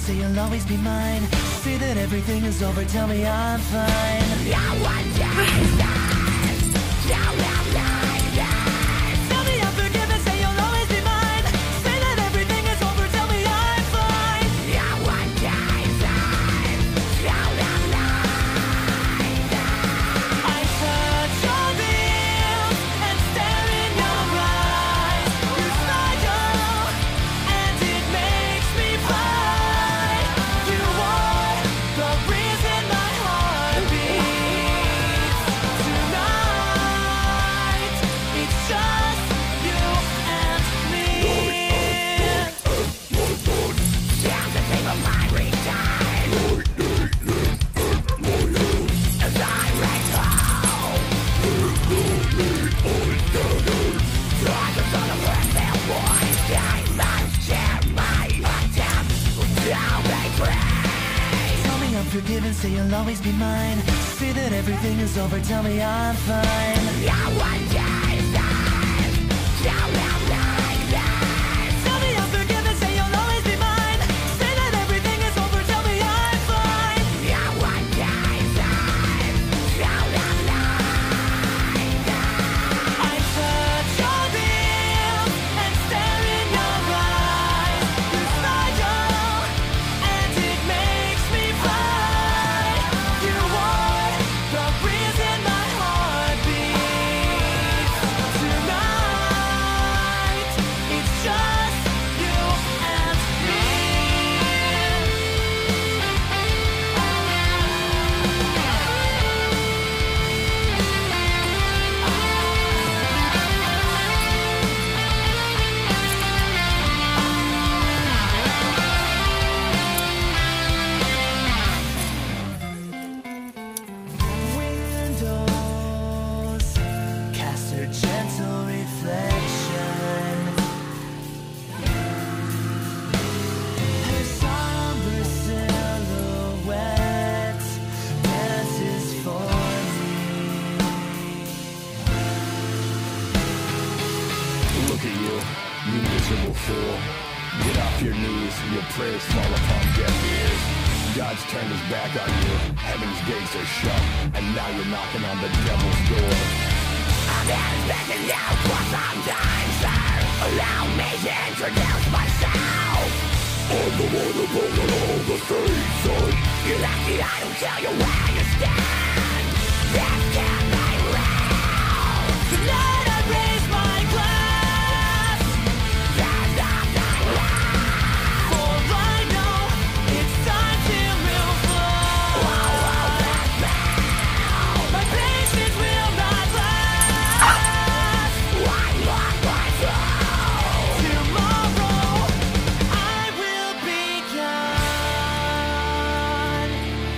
say you'll always be mine. Say that everything is over, tell me I'm fine. No one does that. No, no, no, no. Tell me I'm forgiven, say you'll always be mine. Say that everything is over, tell me I'm fine. No one does that. No, no, no, no. I touch your lips and stare in your eyes. You smile and it makes me fly. You are the reason my heart beats. Tonight, it's just you and me. Down the table, my return. As I ran home, darkness on the world, their voice. I must share my attempt. Now they pray. Tell me I'm forgiven, say you'll always be mine. Say that everything is over, tell me I'm fine. No one does that. No, no, no, no. Tell me I'm forgiven, say you'll always be mine. Say that everything is over, tell me I'm fine. No one does that. No, no, no, no. I touch your lips and stare in your eyes. You smile and it makes me fly. You are the reason my heart beats. Tonight, it's just you and me. Windows cast her gentle reflection. Her somber silhouette dances for me. Look at you, you miserable fool. Get off your knees, your prayers fall upon deaf ears. God's turned his back on you, heaven's gates are shut, and now you're knocking on the devil's door. I'm expecting you for some time, sir. Allow me to introduce myself. I'm the one above all the things, son. You left the idol, tell you where you stand. This can be real. Tonight I raise my glass. There's nothing left. For I know it's time to move forward. My patience will not last. One more puzzle. Tomorrow I will be gone.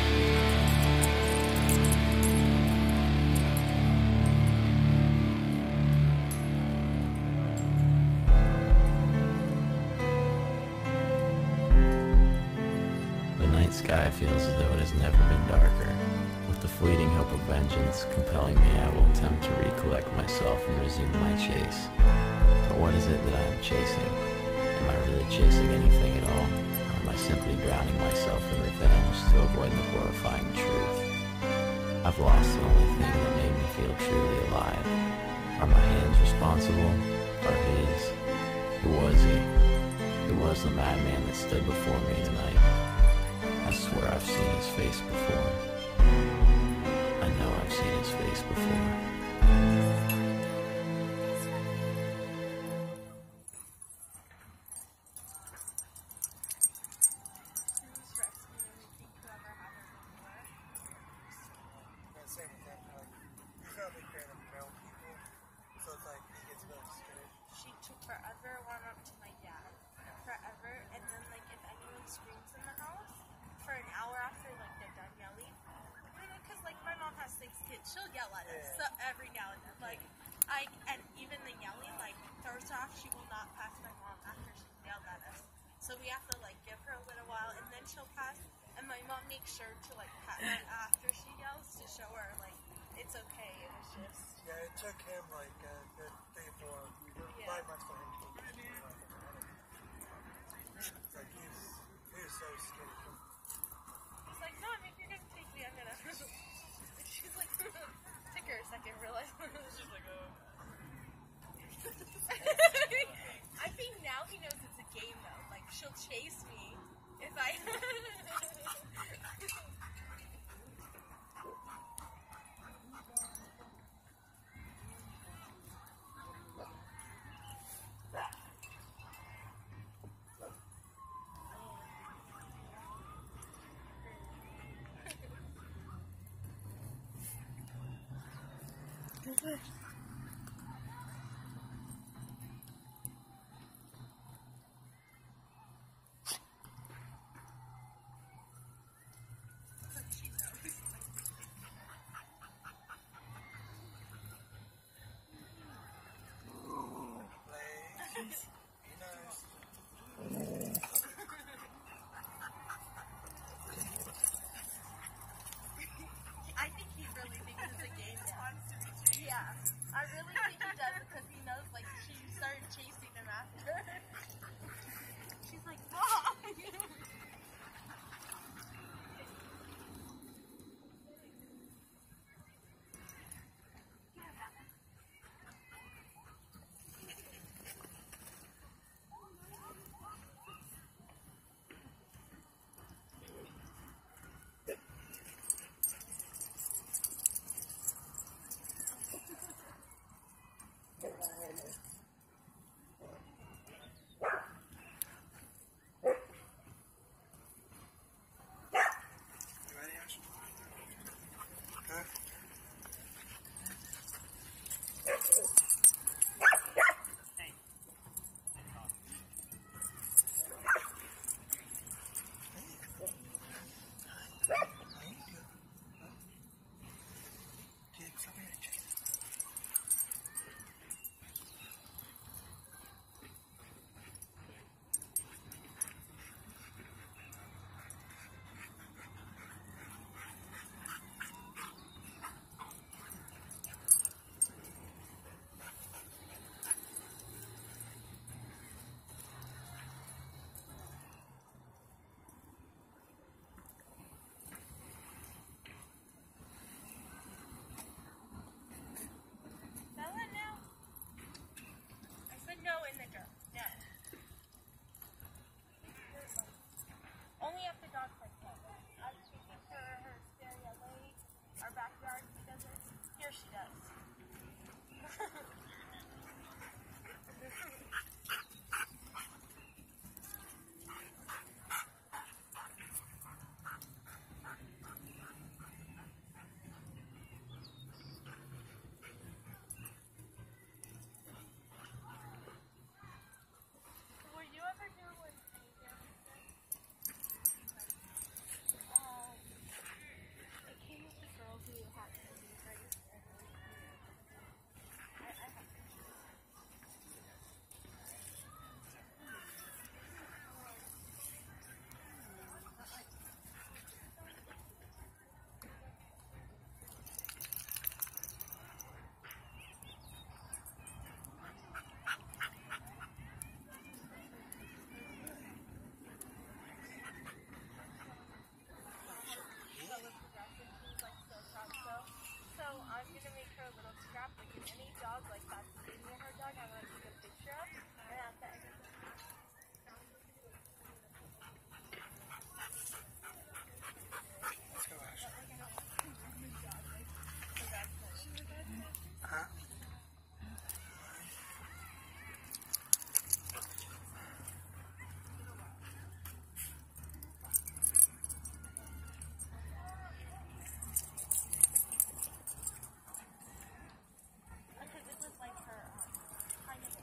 The night sky feels as though it has never been darker. With the fleeting hope of vengeance compelling me, I will attempt to recollect myself and resume my chase. But what is it that I am chasing? Am I really chasing anything at all? Or am I simply drowning myself in revenge to avoid the horrifying truth? I've lost the only thing that made me feel truly alive. Are my hands responsible? Or his? Who was he? Who was the madman that stood before me tonight? I swear I've seen his face before. I know I've seen his face before. Same with that, he's not a big fan of male people, so it's like he gets really scared. She took forever, went up to my dad, forever, and then like if anyone screams in the house, for an hour after like they're done yelling, because like my mom has 6 kids, she'll yell at us so every now and then, like and even the yelling like throws her off. She will not pass my mom after she yelled at us, so we have to like give her a little while, and then she'll pass. And my mom makes sure to like pat her after she yells to show her like it's okay. It was just Yeah, it took him like a good 3 or 4, 5 months for him to get like, he was so scared. Bye. Legs. Be nice. I think he really thinks it's a game. Yeah, I really think he does because he knows, like, she started chasing him after. She's like, Mom! You ready, Ash? Okay. Jade, come here, Jade. Bella, no. I said no in the drum. No. Only if the dog says no. I was speaking for her stereo lake, our backyard. She doesn't. Here she does. Will you ever do when it came with the girl who had to be ready for I have So I'm gonna make her a little scrapbook, and any dog like that's near her dog, I'm gonna take a picture of, and at the end. Let's go, Ash. Huh? Because it was like her kind of.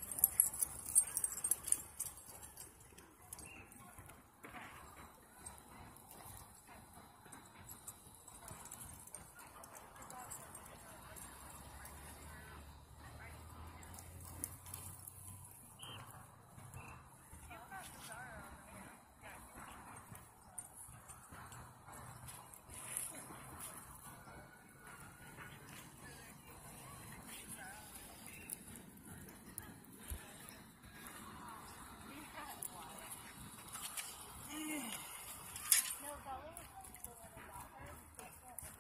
No, Bella was the one that got her. But I had to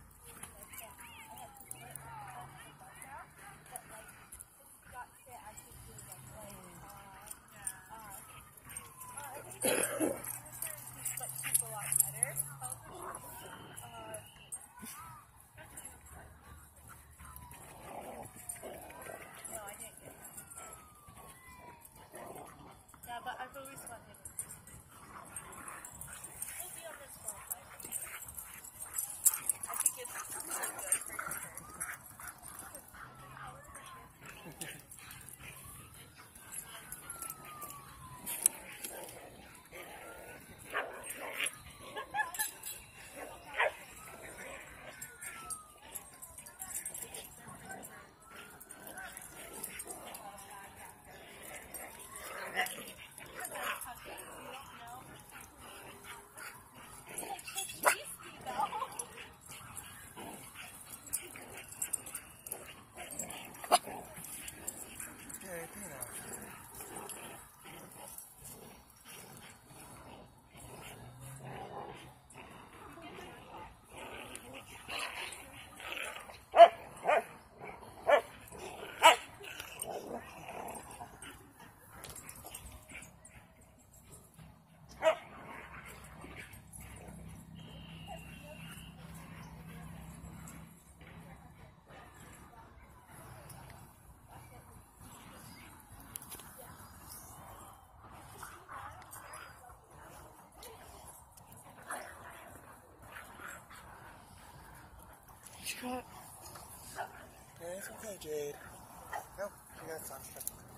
put it on the bus out. But like, since she got sick, I could do like I think Yeah, it's okay, Jade. No, you got some.